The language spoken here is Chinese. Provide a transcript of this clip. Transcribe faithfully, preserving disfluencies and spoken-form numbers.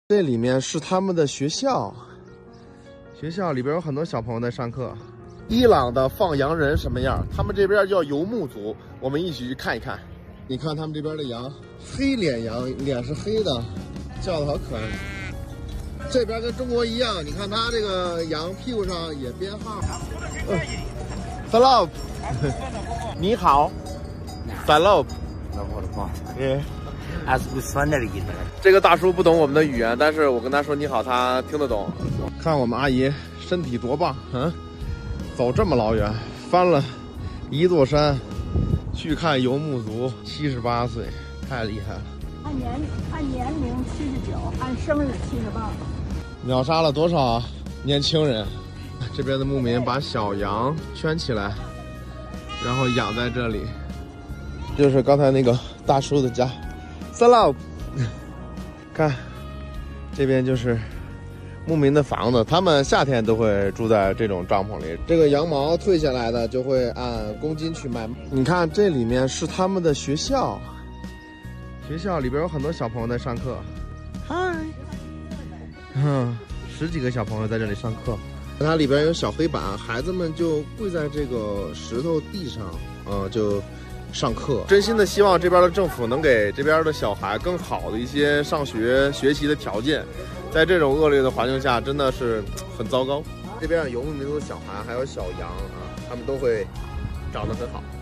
这里面是他们的学校，学校里边有很多小朋友在上课。伊朗的放羊人什么样？他们这边叫游牧族，我们一起去看一看。你看他们这边的羊，黑脸羊，脸是黑的，叫的好可爱。这边跟中国一样，你看它这个羊屁股上也编号。嗯 ，Salam， 你好 ，Salam， 嗯。 这个大叔不懂我们的语言，但是我跟他说你好，他听得懂。看我们阿姨身体多棒，嗯，走这么老远，翻了一座山，去看游牧族，七十八岁，太厉害了。 按年按年龄七十九，按生日七十八。 秒杀了多少年轻人？这边的牧民把小羊圈起来，然后养在这里，就是刚才那个大叔的家。 Salam， 看，这边就是牧民的房子，他们夏天都会住在这种帐篷里。这个羊毛退下来的就会按公斤去卖。你看，这里面是他们的学校，学校里边有很多小朋友在上课。嗨，嗯，十几个小朋友在这里上课。它里边有小黑板，孩子们就跪在这个石头地上，呃，就。 上课，真心的希望这边的政府能给这边的小孩更好的一些上学学习的条件，在这种恶劣的环境下，真的是很糟糕。这边游牧民族的小孩还有小羊啊，他们都会长得很好。